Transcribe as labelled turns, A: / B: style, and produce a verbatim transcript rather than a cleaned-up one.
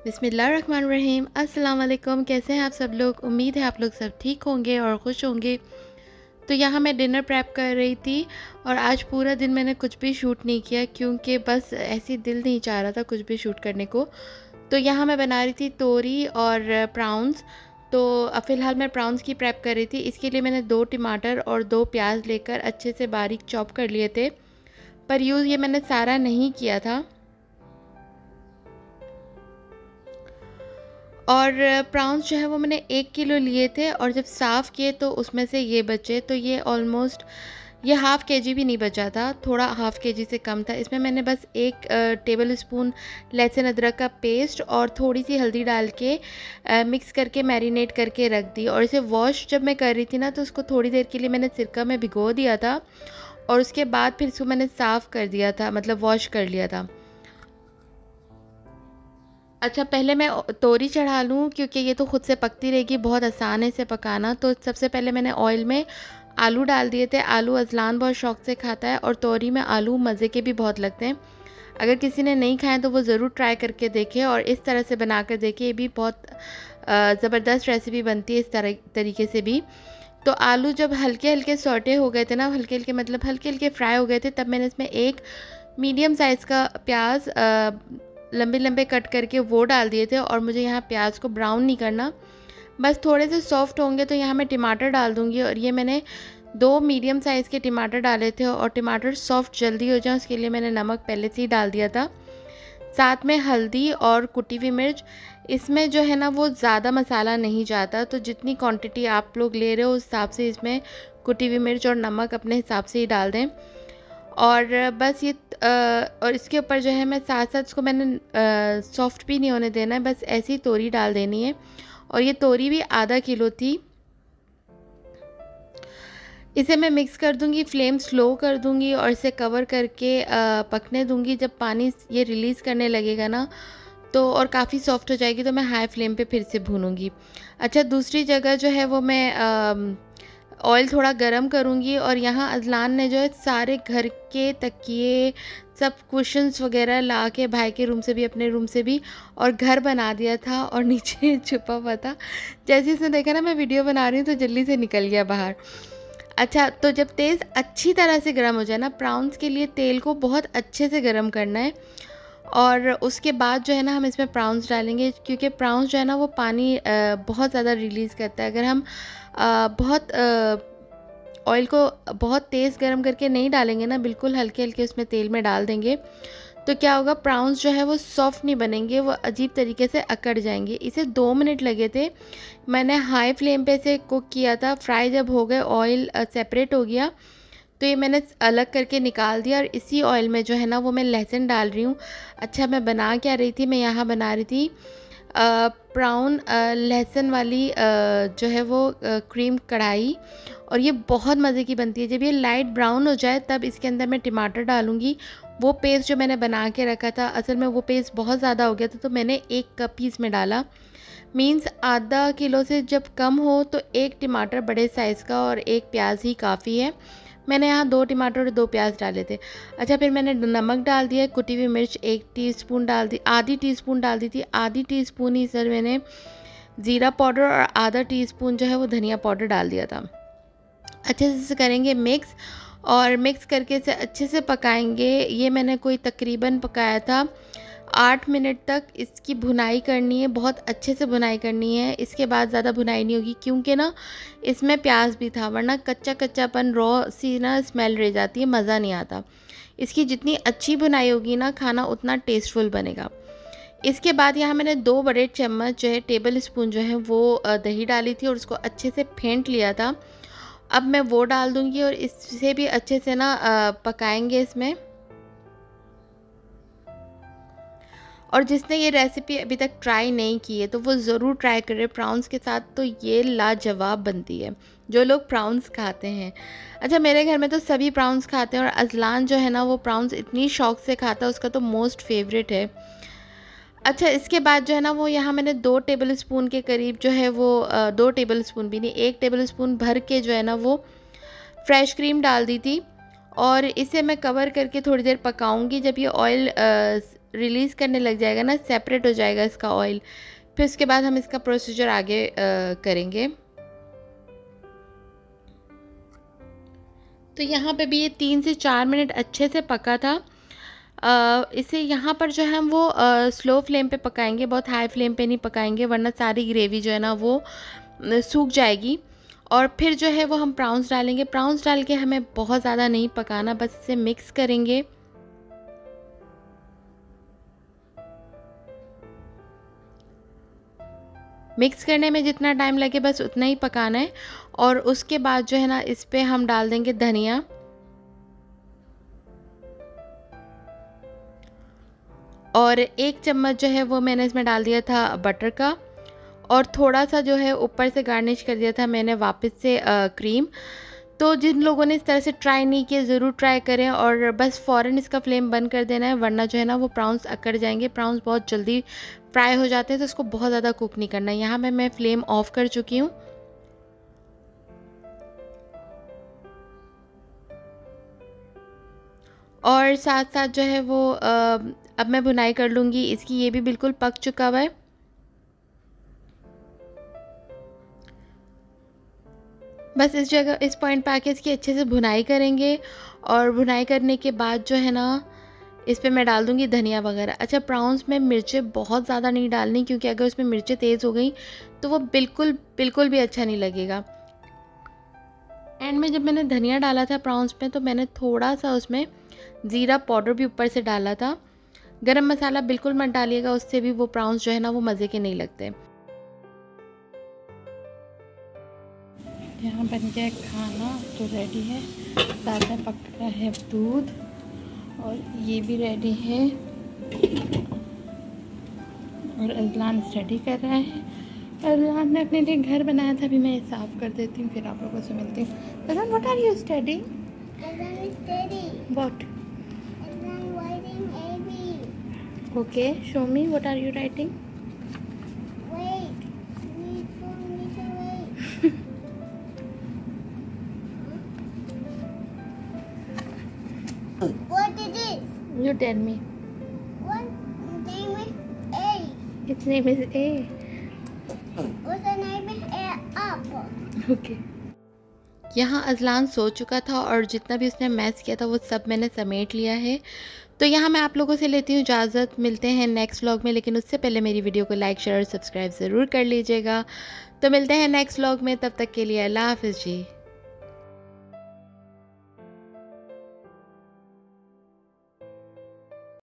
A: बिस्मिल्लाहिर्रहमानिर्रहीम। अस्सलाम वालेकुम। कैसे हैं आप सब लोग? उम्मीद है आप लोग सब ठीक होंगे और खुश होंगे। तो यहाँ मैं डिनर प्रेप कर रही थी और आज पूरा दिन मैंने कुछ भी शूट नहीं किया क्योंकि बस ऐसी दिल नहीं चाह रहा था कुछ भी शूट करने को। तो यहाँ मैं बना रही थी तोरी और प्राउंस। तो फ़िलहाल मैं प्राउंस की प्रेप कर रही थी। इसके लिए मैंने दो टमाटर और दो प्याज लेकर अच्छे से बारीक चॉप कर लिए थे, पर यूज़ ये मैंने सारा नहीं किया था। और प्राउंस जो है वो मैंने एक किलो लिए थे और जब साफ़ किए तो उसमें से ये बचे। तो ये ऑलमोस्ट ये हाफ़ के जी भी नहीं बचा था, थोड़ा हाफ़ के जी से कम था। इसमें मैंने बस एक टेबल स्पून लहसुन अदरक का पेस्ट और थोड़ी सी हल्दी डाल के आ, मिक्स करके मैरिनेट करके रख दी। और इसे वॉश जब मैं कर रही थी ना तो उसको थोड़ी देर के लिए मैंने सिरका में भिगो दिया था और उसके बाद फिर इसको मैंने साफ़ कर दिया था, मतलब वॉश कर लिया था। अच्छा, पहले मैं तोरी चढ़ा लूँ क्योंकि ये तो खुद से पकती रहेगी, बहुत आसान है इसे पकाना। तो सबसे पहले मैंने ऑयल में आलू डाल दिए थे। आलू अजलान बहुत शौक से खाता है और तोरी में आलू मज़े के भी बहुत लगते हैं। अगर किसी ने नहीं खाए तो वो ज़रूर ट्राई करके देखें और इस तरह से बना कर देखें। ये भी बहुत ज़बरदस्त रेसिपी बनती है इस तरह तरीके से भी। तो आलू जब हल्के हल्के सौटे हो गए थे ना, हल्के हल्के मतलब हल्के हल्के फ्राई हो गए थे, तब मैंने इसमें एक मीडियम साइज़ का प्याज लंबे लंबे कट करके वो डाल दिए थे। और मुझे यहाँ प्याज को ब्राउन नहीं करना, बस थोड़े से सॉफ्ट होंगे तो यहाँ मैं टमाटर डाल दूँगी। और ये मैंने दो मीडियम साइज़ के टमाटर डाले थे और टमाटर सॉफ्ट जल्दी हो जाए उसके लिए मैंने नमक पहले से ही डाल दिया था, साथ में हल्दी और कुटी हुई मिर्च। इसमें जो है ना वो ज़्यादा मसाला नहीं जाता, तो जितनी क्वांटिटी आप लोग ले रहे हो उस हिसाब से इसमें कुटी हुई मिर्च और नमक अपने हिसाब से ही डाल दें। और बस ये आ, और इसके ऊपर जो है मैं साथ साथ इसको मैंने सॉफ्ट भी नहीं होने देना है, बस ऐसी तोरी डाल देनी है। और ये तोरी भी आधा किलो थी। इसे मैं मिक्स कर दूंगी, फ्लेम स्लो कर दूंगी और इसे कवर करके आ, पकने दूंगी। जब पानी ये रिलीज़ करने लगेगा ना तो और काफ़ी सॉफ्ट हो जाएगी तो मैं हाई फ्लेम पे फिर से भूनूंगी। अच्छा, दूसरी जगह जो है वो मैं ऑयल थोड़ा गरम करूँगी और यहाँ अजलान ने जो है सारे घर के तकिए सब कुशन्स वगैरह ला के भाई के रूम से भी अपने रूम से भी और घर बना दिया था और नीचे छुपा हुआ था। जैसे इसने देखा ना मैं वीडियो बना रही हूँ तो जल्दी से निकल गया बाहर। अच्छा, तो जब तेज़ अच्छी तरह से गर्म हो जाए ना, प्राउंस के लिए तेल को बहुत अच्छे से गर्म करना है। और उसके बाद जो है ना हम इसमें प्राउंस डालेंगे क्योंकि प्राउंस जो है ना वो पानी बहुत ज़्यादा रिलीज़ करता है। अगर हम बहुत ऑयल को बहुत तेज़ गर्म करके नहीं डालेंगे ना, बिल्कुल हल्के हल्के उसमें तेल में डाल देंगे तो क्या होगा, प्राउंस जो है वो सॉफ्ट नहीं बनेंगे, वो अजीब तरीके से अकड़ जाएंगे। इसे दो मिनट लगे थे, मैंने हाई फ्लेम पे इसे कुक किया था। फ्राई जब हो गए, ऑयल सेपरेट हो गया तो ये मैंने अलग करके निकाल दिया और इसी ऑयल में जो है ना वो मैं लहसुन डाल रही हूँ। अच्छा, मैं बना क्या रही थी, मैं यहाँ बना रही थी ब्राउन लहसुन वाली आ, जो है वो आ, क्रीम कढ़ाई। और ये बहुत मज़े की बनती है। जब ये लाइट ब्राउन हो जाए तब इसके अंदर मैं टमाटर डालूँगी। वो पेस्ट जो मैंने बना के रखा था, असल में वो पेस्ट बहुत ज़्यादा हो गया था तो मैंने एक कप ही इसमें डाला। मीन्स आधा किलो से जब कम हो तो एक टमाटर बड़े साइज़ का और एक प्याज ही काफ़ी है। मैंने यहाँ दो टमाटर और दो प्याज डाले थे। अच्छा, फिर मैंने नमक डाल दिया, कुटी हुई मिर्च एक टीस्पून डाल दी, आधी टीस्पून डाल दी थी, आधी टीस्पून ही सर मैंने ज़ीरा पाउडर और आधा टीस्पून जो है वो धनिया पाउडर डाल दिया था। अच्छे से करेंगे मिक्स और मिक्स करके इसे अच्छे से पकाएंगे। ये मैंने कोई तकरीबन पकाया था आठ मिनट तक। इसकी भुनाई करनी है, बहुत अच्छे से भुनाई करनी है। इसके बाद ज़्यादा भुनाई नहीं होगी क्योंकि ना इसमें प्याज भी था, वरना कच्चा कच्चापन रॉ सी ना स्मेल रह जाती है, मज़ा नहीं आता। इसकी जितनी अच्छी भुनाई होगी ना खाना उतना टेस्टफुल बनेगा। इसके बाद यहाँ मैंने दो बड़े चम्मच जो है टेबल स्पून जो है वो दही डाली थी और उसको अच्छे से फेंट लिया था। अब मैं वो डाल दूँगी और इससे भी अच्छे से ना पकाएंगे इसमें। और जिसने ये रेसिपी अभी तक ट्राई नहीं की है तो वो ज़रूर ट्राई करे प्राउंस के साथ, तो ये लाजवाब बनती है जो लोग प्राउंस खाते हैं। अच्छा, मेरे घर में तो सभी प्राउंस खाते हैं और अजलान जो है ना वो प्राउंस इतनी शौक से खाता है, उसका तो मोस्ट फेवरेट है। अच्छा, इसके बाद जो है ना वो यहाँ मैंने दो टेबल स्पून के करीब जो है वो दो टेबल स्पून भी नहीं, एक टेबल स्पून भर के जो है ना वो फ्रेश क्रीम डाल दी थी। और इसे मैं कवर करके थोड़ी देर पकाऊंगी। जब ये ऑयल रिलीज़ करने लग जाएगा ना, सेपरेट हो जाएगा इसका ऑयल, फिर उसके बाद हम इसका प्रोसीजर आगे आ, करेंगे। तो यहाँ पे भी ये तीन से चार मिनट अच्छे से पका था। आ, इसे यहाँ पर जो है हम वो आ, स्लो फ्लेम पे पकाएंगे, बहुत हाई फ्लेम पे नहीं पकाएंगे, वरना सारी ग्रेवी जो है ना वो न, सूख जाएगी। और फिर जो है वो हम प्राउंस डालेंगे। प्राउंस डाल के हमें बहुत ज़्यादा नहीं पकाना, बस इसे मिक्स करेंगे। मिक्स करने में जितना टाइम लगे बस उतना ही पकाना है। और उसके बाद जो है ना इस पे हम डाल देंगे धनिया, और एक चम्मच जो है वो मैंने इसमें डाल दिया था बटर का, और थोड़ा सा जो है ऊपर से गार्निश कर दिया था मैंने वापस से आ, क्रीम। तो जिन लोगों ने इस तरह से ट्राई नहीं किया ज़रूर ट्राई करें, और बस फ़ौरन इसका फ्लेम बंद कर देना है, वरना जो है ना वो प्राउंस अकड़ जाएंगे। प्राउंस बहुत जल्दी फ्राई हो जाते हैं, तो इसको बहुत ज़्यादा कुक नहीं करना है। यहाँ मैं मैं फ्लेम ऑफ कर चुकी हूँ। और साथ साथ जो है वो आ, अब मैं भुनाई कर लूँगी इसकी। ये भी बिल्कुल पक चुका हुआ है। बस इस जगह इस पॉइंट पे आके इसकी अच्छे से भुनाई करेंगे, और भुनाई करने के बाद जो है ना इस पे मैं डाल दूँगी धनिया वगैरह। अच्छा, प्राउंस में मिर्चें बहुत ज़्यादा नहीं डालनी, क्योंकि अगर उसमें मिर्चें तेज़ हो गई तो वो बिल्कुल बिल्कुल भी अच्छा नहीं लगेगा। एंड में जब मैंने धनिया डाला था प्राउंस में, तो मैंने थोड़ा सा उसमें ज़ीरा पाउडर भी ऊपर से डाला था। गरम मसाला बिल्कुल मत डालिएगा, उससे भी वो प्राउंस जो है ना वो मज़े के नहीं लगते। यहाँ बन गया खाना तो रेडी है। साथ में पक रहा है दूध, और ये भी रेडी है, और अजलान स्टडी कर रहा है। अजलान ने अपने लिए घर बनाया था, अभी मैं साफ़ कर देती हूँ, फिर आप लोगों से मिलती हूँ। Ajlan, what are you studying? What? Okay, show me, what are you writing?
B: What is it?
A: You tell me.
B: What name is A?
A: Its name is A.
B: What's the name is A apple?
A: Okay. यहाँ अजलान सो चुका था, और जितना भी उसने mess किया था वो सब मैंने समेट लिया है। तो यहाँ मैं आप लोगों से लेती हूँ इजाज़त। मिलते हैं नेक्स्ट व्लॉग में, लेकिन उससे पहले मेरी वीडियो को लाइक शेयर और सब्सक्राइब ज़रूर कर लीजिएगा। तो मिलते हैं नेक्स्ट व्लॉग में, तब तक के लिए अल्लाह हाफ़िज़ जी।